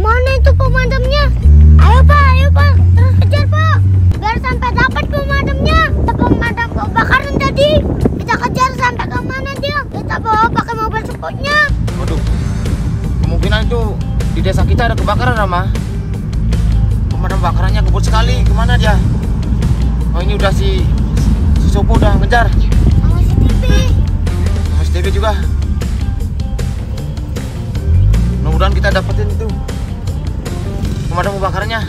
Kemana itu pemadamnya? Ayo Pak, terus kejar Pak. Biar sampai dapat pemadamnya. Pemadam kebakaran tadi. Kita kejar sampai ke mana dia. Kita bawa pakai mobil spotnya. Waduh, kemungkinan itu di desa kita ada kebakaran, Rama. Pemadam kebakarannya kebut sekali. Kemana dia? Oh, ini udah si Sopo udah ngejar. Sama si TV. Sama si TV juga. Mudah-mudahan kita dapetin itu pemadam kebakarannya.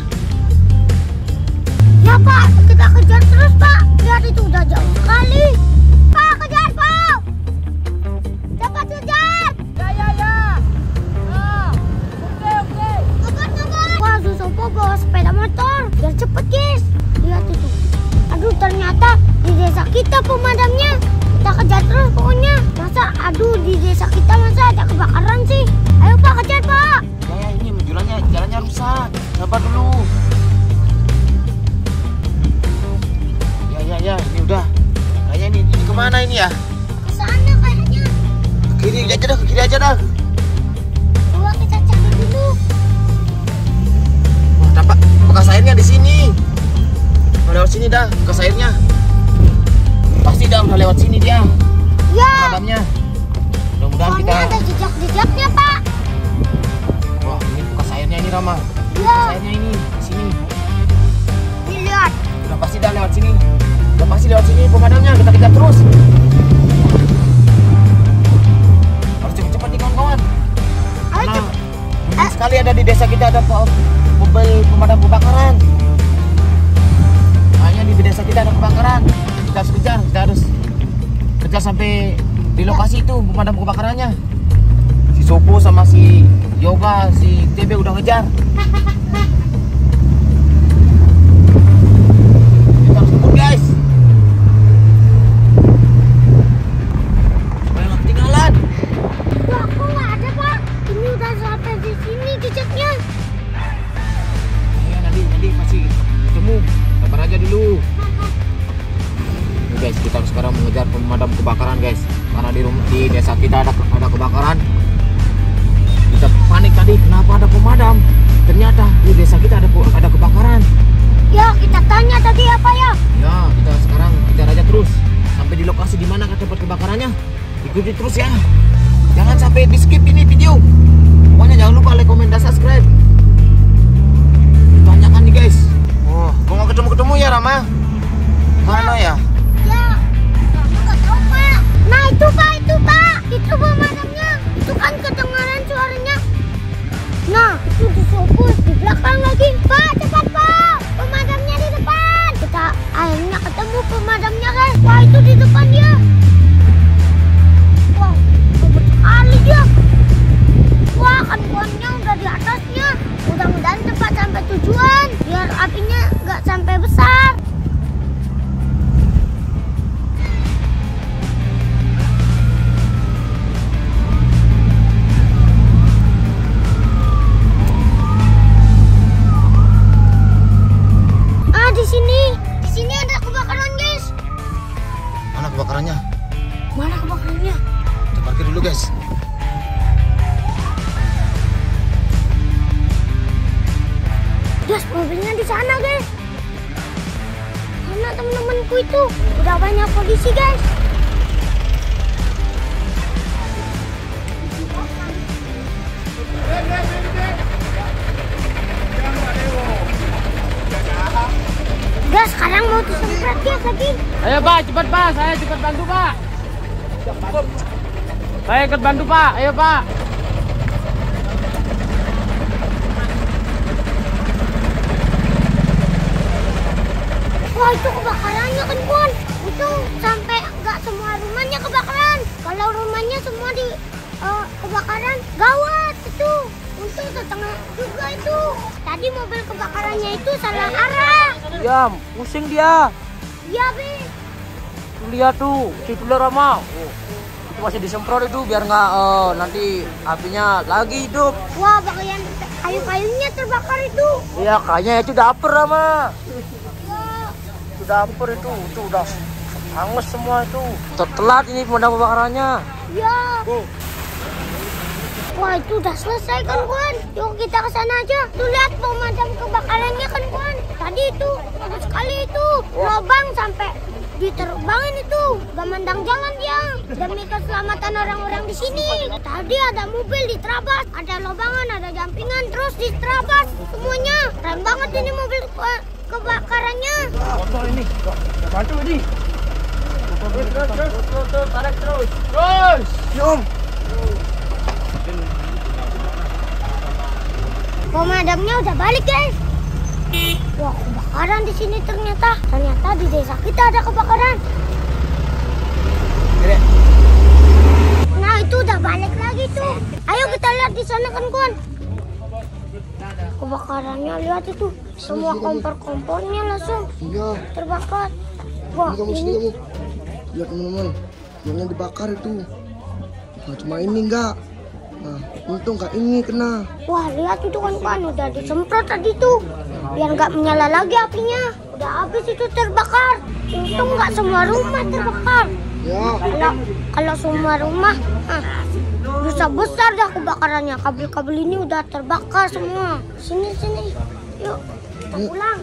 Ya Pak, kita kejar terus Pak. Lihat itu udah jauh sekali. Pak, kejar Pak. Cepat kejar. Ya. Oke. Ngebar. Wah, Sopo bawa sepeda motor. Biar cepet guys. Lihat itu. Aduh, ternyata di desa kita pemadamnya. Kita kejar terus pokoknya. Di desa kita masa ada kebakaran sih. Ayo Pak, kejar Pak. Ya, ini jalannya rusak. Sabar dulu. Ya, ini udah. Kayaknya ini kemana ini ya? Ke sana kayaknya. Ke kiri aja dah. Coba kita cari dulu. Wah, dapat bekas airnya di sini. Lewat sini dah, bekas airnya. Pasti dah udah lewat sini dia. Ya. Pemadamnya. Mudah-mudahan kita. Ada jejak-jejaknya Pak. Wah, ini bekas airnya ini Rama. Ya. Bekas airnya ini di sini. Lihat. Udah pasti dah lewat sini. Pemadamnya kita kejar terus. Harus cepet-cepet nih kawan-kawan. Karena mungkin sekali ada di desa kita ada mobil pemadam kebakaran. Kayaknya di desa kita ada kebakaran. Kita harus kejar sampai di lokasi itu pemadam kebakarannya. Si Sopo sama si Yoga, si TB udah ngejar. Kita harus kebun guys. Supaya nggak ketinggalan. Wah, kok nggak ada Pak? Ini udah sampai di sini jejaknya. Ya, nanti masih ketemu. Sabar aja dulu. Nih guys, kita sekarang mengejar pemadam kebakaran guys. Karena di desa kita ada kebakaran. Kita panik tadi, kenapa ada pemadam? Ternyata di desa kita ada kebakaran. Ya, kita tanya tadi apa ya? Ya, kita sekarang kejar aja terus sampai di lokasi di mana tempat kebakarannya. Ikuti terus ya. Jangan sampai di skip ini video. Pokoknya jangan lupa like, comment, dan subscribe. Tanyakan nih guys. Wah, kok nggak ketemu ya Rama? Mana ya? Ya, nggak tahu Pak. Nah itu Pak. Itu pemadamnya. Itu kan kedengaran suaranya. Nah, itu di Sopo di belakang lagi. Pak, cepat Pak. Pemadamnya di depan. Kita akhirnya ketemu pemadamnya guys. Wah, itu di depan dia. Wah, hebat sekali dia. Wah, kan pohonnya udah di atasnya. Mudah-mudahan cepat sampai tujuan. Biar apinya nggak sampai besar. Di sini ada kebakaran guys. Mana kebakarannya? Mana kebakarannya? Kita parkir dulu guys. Guys, mobilnya di sana guys. Karena temen-temenku itu udah banyak polisi guys. Guys, sekarang mau disemprot guys lagi. Ayo Pak, cepat Pak, saya cepat bantu Pak. Saya ikut bantu Pak, ayo Pak. Wah, itu kebakarannya kan Bun. Itu sampai nggak semua rumahnya kebakaran. Kalau rumahnya semua di kebakaran, gawat itu. Untuk setengah juga itu. Tadi mobil kebakarannya itu salah arah. Ya, pusing dia. Iya, Be. Lihat tuh, situ Rama. Itu masih disemprot itu biar nggak nanti apinya lagi hidup. Wah, bagian kayu-kayunya terbakar itu. Iya, kayaknya itu dapur Rama. Ya. Itu dapur itu udah hangus semua itu. Telat ini pemadam kebakarannya. Ya. Wah, itu udah selesai kan, Bun. Yuk kita ke sana aja. lubang sampai diterbangin itu. Gak mandang jalan dia demi keselamatan orang-orang di sini. Tadi ada mobil diterabas, ada lubangan, ada jampingan, terus diterabas semuanya. Keren banget ini mobil kebakarannya. Motor ini, bantu ini. Terus, tarik terus. Terus. Yum. Pemadamnya udah balik, guys. Wah, kebakaran di sini ternyata. Ternyata di desa kita ada kebakaran. Nah, itu udah balik lagi tuh. Ayo kita lihat di sana kan, kawan. Kebakarannya lihat itu. Semua kompor-kompornya langsung terbakar. Wah, ini lihat teman-teman, yang dibakar itu. Nah, cuma ini enggak. Nah, untung nggak ini kena. wah, lihat itu kan udah disemprot tadi tuh. Biar nggak menyala lagi apinya. Udah habis itu terbakar. Untung nggak semua rumah terbakar. Ya. Kalau semua rumah, bisa besar dah kebakarannya. Kabel-kabel ini udah terbakar semua. Sini, yuk kita pulang.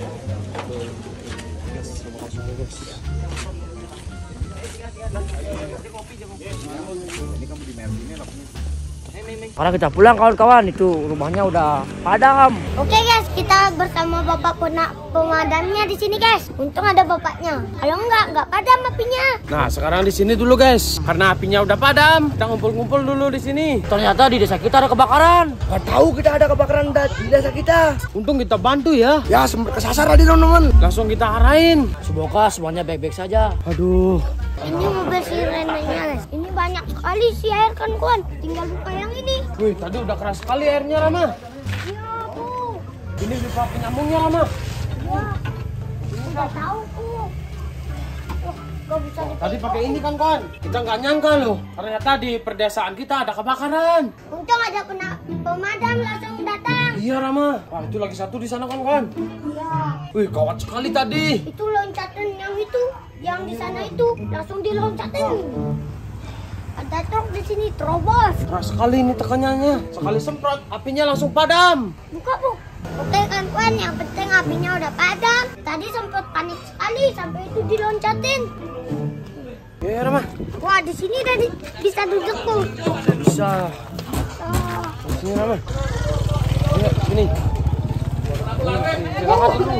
Sekarang kita pulang kawan-kawan, itu rumahnya udah padam. Oke guys, kita bersama bapak pemadamnya di sini guys. Untung ada bapaknya. Kalau nggak padam apinya. Nah, sekarang di sini dulu guys, karena apinya udah padam. Kita ngumpul-ngumpul dulu di sini. Ternyata di desa kita ada kebakaran. Nggak tahu kita ada kebakaran di desa kita. Untung kita bantu ya. Ya, sempat kesasar tadi teman-teman. Langsung kita arahin. Semoga semuanya baik-baik saja. Aduh. Ini mobil sirenenya guys. Ini banyak sekali si air kan kawan. Tinggal buka yang ini. Wih, tadi udah keras sekali airnya Rama. Iya bu. Ini pipa penyambungnya Rama. Iya. Udah tahu bu. Wah, gak bisa dipegang. Tadi pakai ini kan kawan. Kita nggak nyangka loh. Ternyata di perdesaan kita ada kebakaran. Untung ada pemadam langsung datang. Iya Rama. Wah, itu lagi satu di sana kan kawan. Iya. Wih, gawat sekali tadi. Itu loncatan yang di sana itu langsung diloncatin. Ada truk di sini terobos. Keras sekali ini tekanannya. Sekali semprot, apinya langsung padam. Buka bu. Oke kan kawan, yang penting apinya udah padam. Tadi sempat panik sekali sampai itu diloncatin. Ya Rama. Wah, di sini udah bisa duduk tuh. Bisa. Oh. Sini Rama. Ayo, sini. Silakan dulu.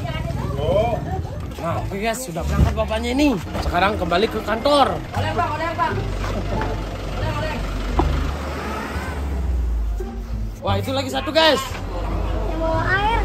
Nah, oke guys, sudah berangkat bapaknya ini. Sekarang kembali ke kantor. Wah, itu lagi satu guys. Yang bawa air.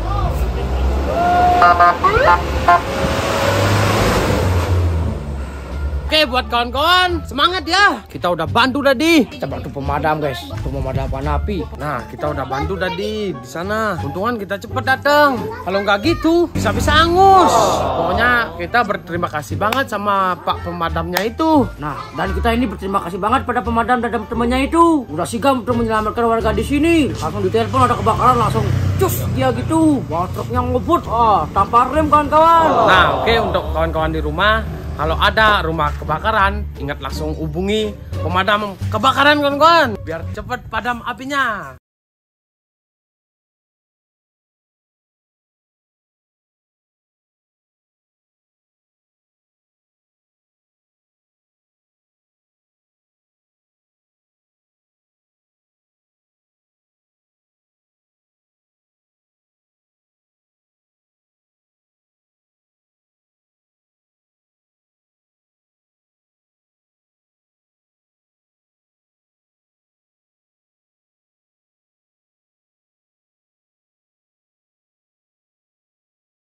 Oke, buat kawan-kawan, semangat ya. Kita udah bantu tadi. Kita bantu pemadam guys, untuk memadamkan api. Nah, kita udah bantu tadi di sana. Untungan kita cepet datang. Kalau nggak gitu, bisa-bisa angus. Pokoknya kita berterima kasih banget sama Pak pemadamnya itu. Nah, dan kita ini berterima kasih banget pada pemadam dan temannya itu. Udah sigap untuk menyelamatkan warga di sini. Langsung ditelepon ada kebakaran, langsung cus dia gitu. Bawa truknya ngebut, tanpa rem kawan-kawan. Nah, oke, untuk kawan-kawan di rumah, kalau ada rumah kebakaran, ingat langsung hubungi pemadam kebakaran kawan-kawan. Biar cepet padam apinya.